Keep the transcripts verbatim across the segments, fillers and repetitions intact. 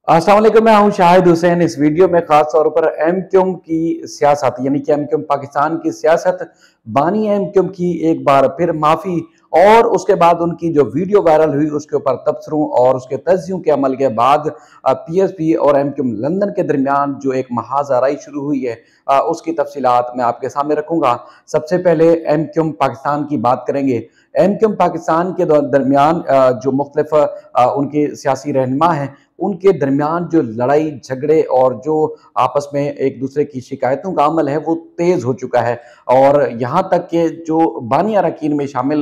अस्सलाम वालेकुम, मैं हूं शाहिद हुसैन। इस वीडियो में खास तौर पर एम क्यू एम की सियासत यानी कि एम क्यू एम पाकिस्तान की सियासत, बानी एम क्यू एम की एक बार फिर माफ़ी और उसके बाद उनकी जो वीडियो वायरल हुई उसके ऊपर तबसरों और उसके तज्जियों के अमल के बाद पी एस पी और एम क्यू एम लंदन के दरमियान जो एक महाजराई शुरू हुई है आ, उसकी तफसीलात मैं आपके सामने रखूंगा। सबसे पहले एम क्यू एम पाकिस्तान की बात करेंगे। एम क्यू एम पाकिस्तान के दरमियान जो मुख्तलिफ उनके सियासी रहनुमा हैं उनके दरमियान जो लड़ाई झगड़े और जो आपस में एक दूसरे की शिकायतों का अमल है वो तेज हो चुका है। और यहाँ तक कि जो बानी अरकान में शामिल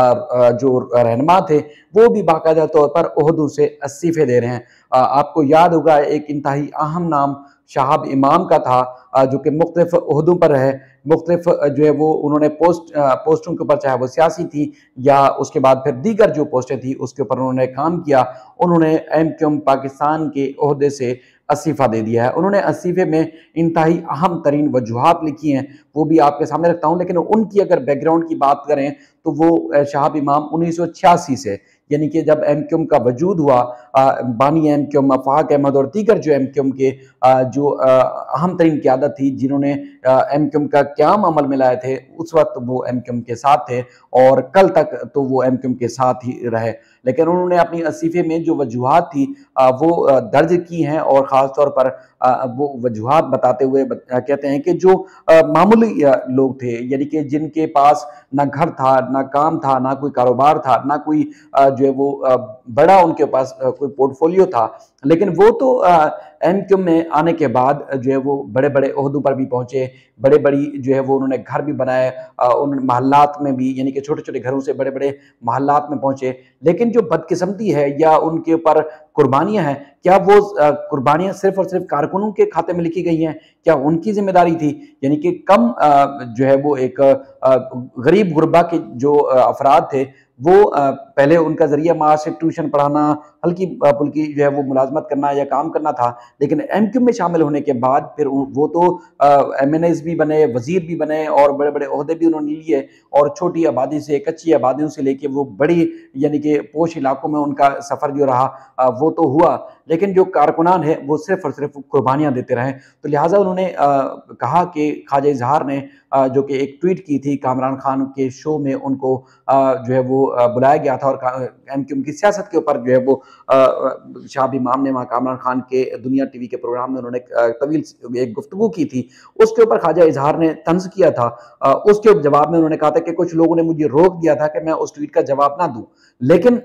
जो रहनुमा थे वो भी बाकायदा तौर पर ओहदों से इस्तीफे दे रहे हैं। आपको याद होगा एक इंतहाई अहम नाम शहाब इमाम का था जो कि मुख्तलिफ ओहदों पर है, मुख्तलिफ जो है वो उन्होंने पोस्ट पोस्टों के ऊपर, चाहे वो सियासी थी या उसके बाद फिर दीगर जो पोस्टें थी उसके ऊपर उन्होंने काम किया। उन्होंने एम क्यू एम पाकिस्तान के ओहदे से इस्तीफा दे दिया है। उन्होंने इस्तीफे में इंतहाई अहम तरीन वजूहात लिखी हैं, वो भी आपके सामने रखता हूँ। लेकिन उनकी अगर बैकग्राउंड की बात करें तो वो शहाब इमाम उन्नीस सौ छियासी से, यानी कि जब एम क्यू एम का वजूद हुआ, बानी M Q M Afaq Ahmed और दीगर जो एम क्यू एम के जो अहम तरीन क़यादत थी जिन्होंने एम क्यू एम का क़याम अमल में लाए थे, उस वक्त वो एम क्यू एम के साथ थे और कल तक तो वो एम क्यू एम के साथ ही रहे। लेकिन उन्होंने अपनी इस्तीफे में जो वजूहात थी वो दर्ज की हैं और ख़ास तौर पर वो वजूहात बताते हुए कहते हैं कि जो मामूली लोग थे, यानी कि जिनके पास ना घर था, ना काम था, ना कोई कारोबार था, ना कोई जो है वो बड़ा उनके पास कोई पोर्टफोलियो था, लेकिन वो तो एम क्यू एम में आने के बाद जो है वो बड़े बड़े ओहदों पर भी पहुंचे, बड़े बड़ी जो है वो उन्होंने घर भी बनाए, उन महल्लात में भी, यानी कि छोटे छोटे घरों से बड़े बड़े महल्लात में पहुंचे। लेकिन जो बदकिस्मती है या उनके ऊपर कुर्बानियां हैं, क्या वो कुर्बानियां सिर्फ और सिर्फ कारकुनों के खाते में लिखी गई हैं? क्या उनकी जिम्मेदारी थी? यानी कि कम जो है वो एक गरीब गुरबा के जो अफराद थे वो पहले उनका जरिया माश से ट्यूशन पढ़ाना, हल्की फुल्की जो है वो मुलाजमत करना या काम करना था, लेकिन एम क्यू एम में शामिल होने के बाद फिर वो तो एम एन एज भी बने, वजीर भी बने और बड़े बड़े ओहदे भी उन्होंने लिए और छोटी आबादी से, कच्ची आबादियों से लेके वो बड़ी यानी कि पोश इलाकों में उनका सफ़र जो रहा वो तो हुआ। लेकिन जो कारकुनान है वो सिर्फ और सिर्फ कुर्बानियाँ देते रहे। तो लिहाजा उन्होंने कहा कि ख्वाजा इजहार ने जो कि एक ट्वीट की थी, कामरान खान के शो में उनको जो है वो बुलाया गया था और एम क्यू एम की सियासत के ऊपर जो है वो शहाब इमाम ने वहाँ कामरान खान के दुनिया टीवी के प्रोग्राम में उन्होंने तवील एक गुफ्तगू की थी। उसके ऊपर ख्वाजा इजहार ने तंज किया था। उसके जवाब में उन्होंने कहा था कि कुछ लोगों ने मुझे रोक दिया था कि मैं उस ट्वीट का जवाब ना दूं, लेकिन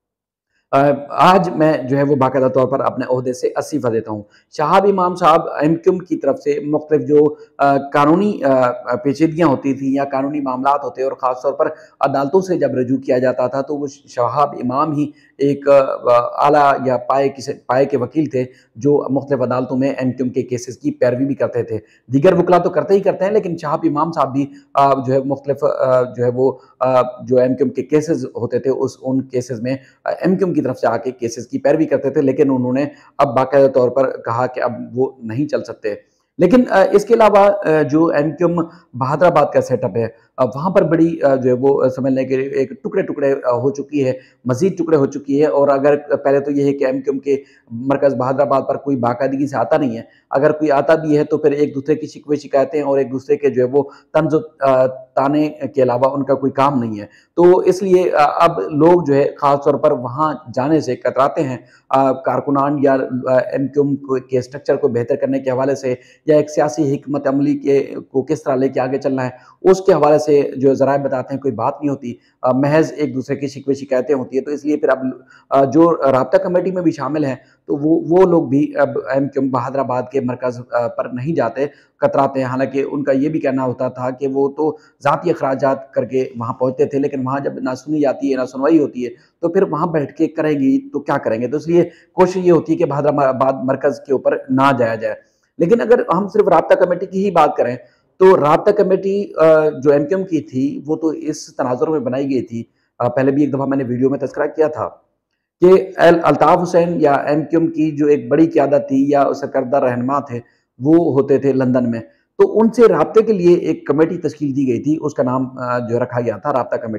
आज मैं जो है वो बाकायदा तौर पर अपने ओहदे से इस्तीफा देता हूँ। शहाब इमाम साहब एम क्यू एम की तरफ से मुख्तलिफ जो कानूनी पेचीदगियाँ होती थी या कानूनी मामलात होते और ख़ास तौर पर अदालतों से जब रजू किया जाता था तो वो शहाब इमाम ही एक आला या पाए किसे पाए के वकील थे जो मुख्तलिफ अदालतों में एम क्यू एम के केसेस की पैरवी भी करते थे। दीगर वकला तो करते ही करते हैं, लेकिन शहाब इमाम साहब भी जो है मुख्तलिफ जो है वो जो एम क्यू एम के केसेस होते थे उस उन केसेस में एम क्यू एम की तरफ से आके केसेस की पैरवी करते थे। लेकिन उन्होंने अब बाकायदा तौर पर कहा कि अब वो नहीं चल सकते। लेकिन इसके अलावा जो एम क्यू एम बहादराबाद का सेटअप है वहाँ पर बड़ी जो है वो समझने के लिए एक टुकड़े टुकड़े हो चुकी है, मजीद टुकड़े हो चुकी है। और अगर पहले तो ये है कि एम क्यू एम के मरकज़ बहादराबाद पर कोई बाकायदगी से आता नहीं है, अगर कोई आता भी है तो फिर एक दूसरे की शिकवे शिकायतें और एक दूसरे के जो है वो तंज ताने के अलावा उनका कोई काम नहीं है। तो इसलिए अब लोग जो है ख़ास तौर पर वहाँ जाने से कतराते हैं। कारकुनान या एम क्यू एम के स्ट्रक्चर को बेहतर करने के हवाले से या एक सियासी हिकमत अमली के को किस तरह लेके आगे चलना है उसके हवाले से जो ज़राए बताते हैं कोई बात नहीं होती, महज एक दूसरे की शिकवे शिकायतें होती है। तो इसलिए फिर अब जो राब्ता कमेटी में भी शामिल हैं तो वो वो लोग भी अब एम क्यू एम बहादराबाद के मरकज़ पर नहीं जाते, कतराते हैं। हालांकि उनका ये भी कहना होता था कि वो तो ज़ाती अखराजात करके वहाँ पहुँचते थे, लेकिन वहाँ जब ना सुनी जाती है ना सुनवाई होती है तो फिर वहाँ बैठ के करेंगी तो क्या करेंगे। तो इसलिए कोशिश ये होती है कि बहादराबाद मरकज़ के ऊपर ना जाया जाए। लेकिन अगर हम सिर्फ राब्ता कमेटी की ही बात करें तो राब्ता कमेटी जो एम क्यू एम की थी वो तो इस तनाजुर में बनाई गई थी, पहले भी एक दफ़ा मैंने वीडियो में तज़किरा किया था कि अल्ताफ़ हुसैन या एम क्यू एम की जो एक बड़ी क़यादत थी या सरकर्दा रहनुमा थे वो होते थे लंदन में, तो उनसे राब्ते के लिए एक कमेटी तश्कील दी गई थी, उसका नाम जो रखा गया था राब्ता कमेटी।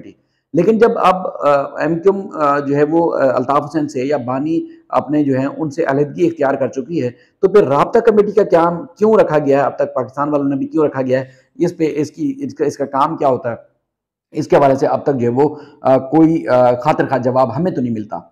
लेकिन जब अब एम क्यू एम जो है वो अल्ताफ हुसैन से या बानी अपने जो है उनसे अलहदगी इख्तियार कर चुकी है, तो फिर राब्ता कमेटी का क्या क्यों रखा गया है, अब तक पाकिस्तान वालों ने भी क्यों रखा गया है, इस पे इसकी इसका, इसका काम क्या होता है, इसके हवाले से अब तक जो है वो आ, कोई खातिर खा जवाब हमें तो नहीं मिलता।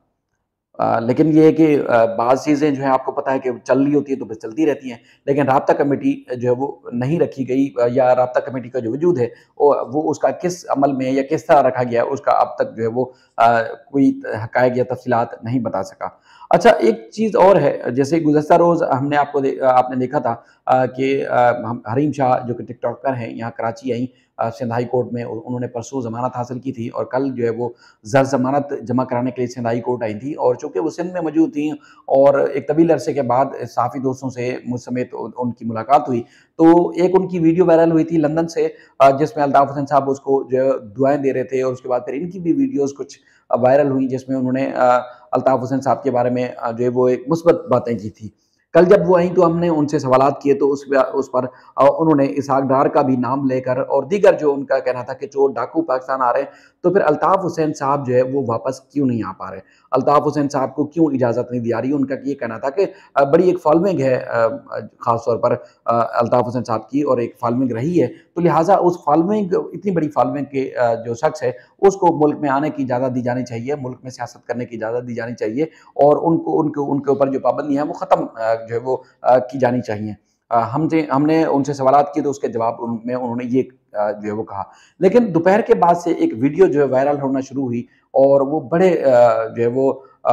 आ, लेकिन ये है कि बाज़ चीज़ें जो है आपको पता है कि चल रही होती है तो बस चलती रहती हैं, लेकिन राब्ता कमेटी जो है वो नहीं रखी गई, या राब्ता कमेटी का जो वजूद है वो वो उसका किस अमल में या किस तरह रखा गया उसका अब तक जो है वो आ, कोई हकायक या तफसीलात नहीं बता सका। अच्छा, एक चीज़ और है, जैसे गुज़श्ता रोज़ हमने आपको दे, आपने देखा था कि हरीम शाह जो कि टिकटॉकर हैं यहाँ कराची आई, सिंध हाई कोर्ट में उन्होंने परसों ज़मानत हासिल की थी और कल जो है वो ज़र ज़मानत जमा कराने के लिए सिंध हाई कोर्ट आई थी, और चूँकि वो सिंध में मौजूद थी और एक तवील अरसे के बाद साफ़ी दोस्तों से मुझ समेत उनकी मुलाकात हुई, तो एक उनकी वीडियो वायरल हुई थी लंदन से, जिसमें अल्ताफ हुसैन साहब उसको जो दुआएं दे रहे थे, और उसके बाद फिर इनकी भी वीडियोज़ कुछ वायरल हुई जिसमें उन्होंने अल्ताफ हुसैन साहब के बारे में जो है वो एक मुस्बत बातें की थी। कल जब वो आई तो हमने उनसे सवालात किए, तो उस उस पर उन्होंने इसहाक डार का भी नाम लेकर और दीगर जो उनका कहना था कि चोर डाकू पाकिस्तान आ रहे हैं, तो फिर अल्ताफ हुसैन साहब जो है वो वापस क्यों नहीं आ पा रहे, अल्ताफ हुसैन साहब को क्यों इजाज़त नहीं दी जा रही। उनका ये कहना था कि बड़ी एक फॉलोइंग है ख़ास तौर पर अल्ताफ हुसैन साहब की, और एक फॉलोइंग रही है, तो लिहाजा उस फॉलोइंग, इतनी बड़ी फॉलोइंग के जो शख्स है उसको मुल्क में आने की इजाज़त दी जानी चाहिए, मुल्क में सियासत करने की इजाज़त दी जानी चाहिए, और उनको उनको उनके ऊपर जो पाबंदियाँ हैं वो ख़त्म जो है वो की जानी चाहिए। हमसे हमने उनसे सवालात किए तो उसके जवाब में उन्होंने ये जो है वो कहा। लेकिन दोपहर के बाद से एक वीडियो जो है वायरल होना शुरू हुई, और वो बड़े जो है वो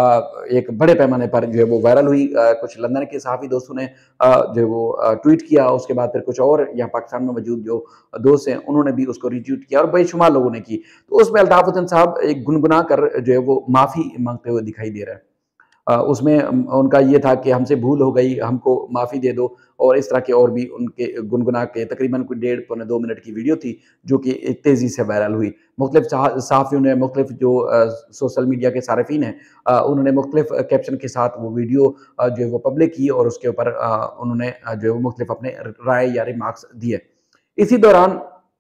एक बड़े पैमाने पर जो है वो वायरल हुई। कुछ लंदन के सहाफ़ी दोस्तों ने जो है वो ट्वीट किया, उसके बाद फिर कुछ और यहाँ पाकिस्तान में मौजूद जो दोस्त हैं उन्होंने भी उसको रीट्वीट किया, और बेशुमार लोगों ने की। तो उसमें अल्ताफ हुसैन साहब एक गुनगुना कर जो है वो माफ़ी मांगते हुए दिखाई दे रहा है। उसमें उनका ये था कि हमसे भूल हो गई, हमको माफ़ी दे दो, और इस तरह के और भी उनके गुनगुना के तकरीबन कोई डेढ़ पौने दो मिनट की वीडियो थी, जो कि एक तेज़ी से वायरल हुई। मुख्तलिफ सहाफ़ियों ने, मुख्तलिफ जो सोशल मीडिया के सारिफ़ीन हैं, उन्होंने मुख्तलिफ कैप्शन के साथ वो वीडियो जो है वो पब्लिक की, और उसके ऊपर उन्होंने जो है वो मुख्तलिफ अपने राय या रिमार्क्स दिए। इसी दौरान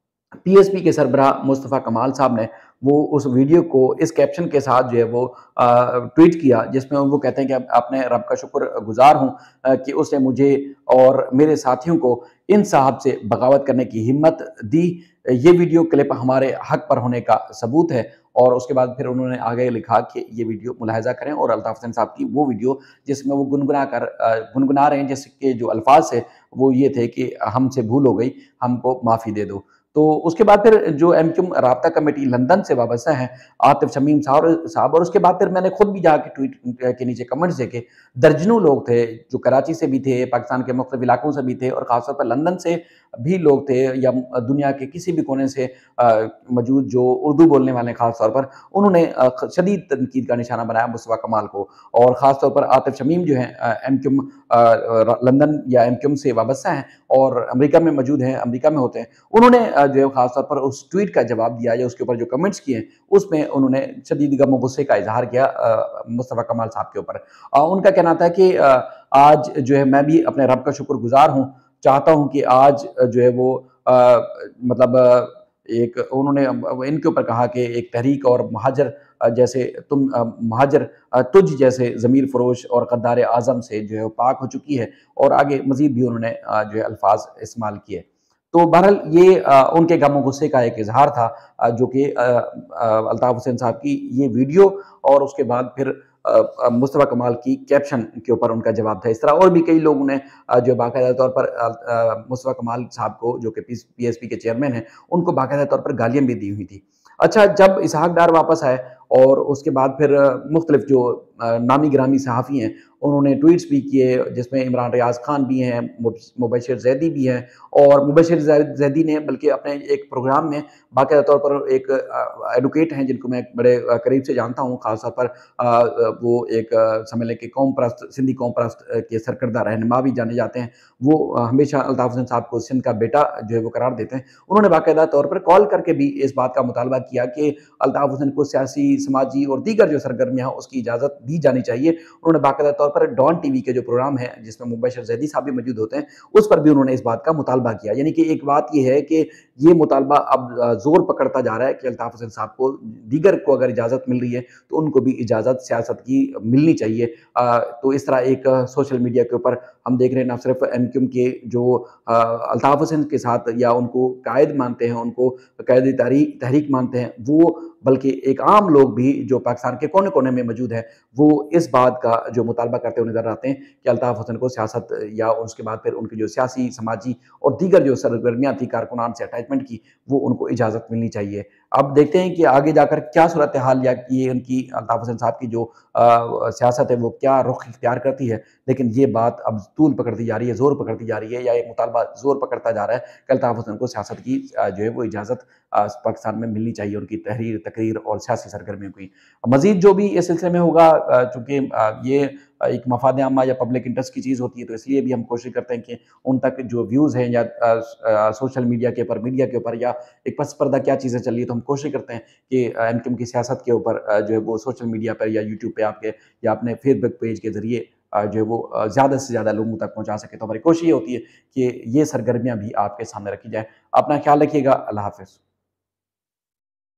पी एस पी के सरबराह मुस्तफ़ा कमाल साहब ने वो उस वीडियो को इस कैप्शन के साथ जो है वो ट्वीट किया, जिसमें वो कहते हैं कि अपने रब का शुक्रगुज़ार हूँ कि उसने मुझे और मेरे साथियों को इन साहब से बगावत करने की हिम्मत दी। ये वीडियो क्लिप हमारे हक पर होने का सबूत है। और उसके बाद फिर उन्होंने आगे लिखा कि ये वीडियो मुलाहिज़ा करें, और अल्ताफ हुसैन साहब की वो वीडियो जिसमें वो गुनगुना कर गुनगुना रहे हैं, जिसके जो अल्फाज थे वो ये थे कि हमसे भूल हो गई, हमको माफ़ी दे दो। तो उसके बाद फिर जो एम क्यू एम राब्ता कमेटी लंदन से वाबस्ता है, आतिफ शमीम साहब, और उसके बाद फिर मैंने खुद भी जाके ट्वीट के नीचे कमेंट्स देखे, दर्जनों लोग थे जो कराची से भी थे, पाकिस्तान के मुख्तलिफ इलाकों से भी थे, और ख़ासतौर पर लंदन से भी लोग थे, या दुनिया के किसी भी कोने से मौजूद जो उर्दू बोलने वाले हैं ख़ास तौर पर, उन्होंने शदीद तनकीद का निशाना बनाया मुस्तफ़ा कमाल को। और ख़ास तौर पर आतिफ शमीम जो हैं एम क्यू एम लंदन या एम क्यू एम से वाबस्ता हैं और अमेरिका में मौजूद हैं, अमेरिका में होते हैं, उन्होंने जो है ख़ास तौर पर उस ट्वीट का जवाब दिया, या उसके ऊपर जो कमेंट्स किए उसमें उन्होंने शदीद गम गुस्से का इजहार किया मुस्तफ़ा कमाल साहब के ऊपर। उनका कहना था कि आज जो है मैं भी अपने रब का शुक्रगुज़ार हूँ, चाहता हूँ कि आज जो है वो आ, मतलब एक उन्होंने इनके ऊपर कहा कि एक तहरीक और महाजर जैसे तुम महाजर तुझ जैसे ज़मीर फरोश और गद्दार आज़म से जो है पाक हो चुकी है, और आगे मज़ीद भी उन्होंने जो है अल्फाज इस्तेमाल किए। तो बहरहाल ये आ, उनके गम गुस्से का एक इजहार था, आ, जो कि अल्ताफ हुसैन साहब की ये वीडियो, और उसके बाद फिर मुस्तफ़ा कमाल की कैप्शन के ऊपर उनका जवाब था। इस तरह और भी कई लोगों ने जो बाकायदा तौर पर मुस्तफ़ा कमाल साहब को, जो कि पी एस पी के चेयरमैन हैं, उनको बाकायदा तौर पर गालियाँ भी दी हुई थी। अच्छा, जब इसहाक डार वापस आए और उसके बाद फिर मुख्तलिफ जो नामी गिरामी सहाफ़ी हैं उन्होंने ट्वीट्स भी किए, जिसमें इमरान रियाज खान भी हैं, मुबशिर जैदी भी हैं, और मुबशिर जैदी ने बल्कि अपने एक प्रोग्राम में बाकायदा तौर पर एक एडवोकेट हैं जिनको मैं बड़े करीब से जानता हूँ, ख़ास तौर पर वो एक समझ लें कि कौम परस्त, सिंधी कौम परस्त के सरकर्दा रहनुमा भी जाने जाते हैं, वो हमेशा अल्ताफ हुसैन साहब को सिंध का बेटा जो है वो करार देते हैं। उन्होंने बाकायदा तौर पर कॉल करके भी इस बात का मुतालबा किया कि अल्ताफ हुसैन को सियासी, समाजी और दीगर जो सरगर्मियाँ उसकी इजाज़त दी जानी चाहिए। उन्होंने बाकायदा तौर पर डॉन टीवी के जो प्रोग्राम है जिसमें मुबशर ज़ैदी साहब भी मौजूद होते हैं, उस पर भी उन्होंने इस बात का मुतालबा किया। यानी कि एक बात ये है कि ये मुतालबा अब ज़ोर पकड़ता जा रहा है कि अल्ताफ़ हुसैन साहब को, दीगर को अगर इजाज़त मिल रही है तो उनको भी इजाज़त सियासत की मिलनी चाहिए। अ, तो इस तरह एक सोशल मीडिया के ऊपर हम देख रहे हैं, ना सिर्फ एमक्यूएम के जो अ, अल्ताफ़ हुसैन के साथ या उनको कायद मानते हैं, उनको कायद तहरीक तहरीक मानते हैं, वो बल्कि एक आम लोग भी जो पाकिस्तान के कोने-कोने में मौजूद हैं, वो इस बात का जो मुतालबा करते हुए नज़र आते हैं कि अल्ताफ़ हुसैन को सियासत या उसके बाद फिर उनकी जो सियासी, समाजी और दीगर जो सरगर्मियाँ थी कारकुनान से अटैचमेंट की, वो उनको इजाज़त मिलनी चाहिए। अब देखते हैं कि आगे जाकर क्या सूरत-ए-हाल या ये उनकी अल्ताफ़ हुसैन साहब की जो अ, सियासत है वो क्या रुख इख्तियार करती है। लेकिन ये बात अब तूल पकड़ती जा रही है, ज़ोर पकड़ती जा रही है, या ये मुतालबा ज़ोर पकड़ता जा रहा है कि अल्ताफ़ हुसैन को सियासत की अ, जो है वो इजाज़त अ, पाकिस्तान में मिलनी चाहिए, उनकी तहरीर, तकरीर और सियासी सरगर्मियों की। मज़ीद जो भी इस सिलसिले में होगा, अ, चूँकि अ, ये अ, एक मफ़ाद आमा या पब्लिक इंटरेस्ट की चीज़ होती है, तो इसलिए भी हम कोशिश करते हैं कि उन तक जो व्यूज़ हैं या अ, अ, सोशल मीडिया के ऊपर, मीडिया के ऊपर या एक पस पर्दा क्या चीज़ें चल रही है, तो हम कोशिश करते हैं कि अ, एमक्यूएम की सियासत के ऊपर अ, जो है वो सोशल मीडिया पर या यूट्यूब पे आपके या अपने फेसबुक पेज के ज़रिए अ, जो है वो अ, ज़्यादा से ज़्यादा लोगों तक पहुँचा सकें। तो हमारी कोशिश ये होती है कि ये सरगर्मियाँ भी आपके सामने रखी जाएँ। अपना ख़्याल रखिएगा। अल्लाह हाफ़िज़।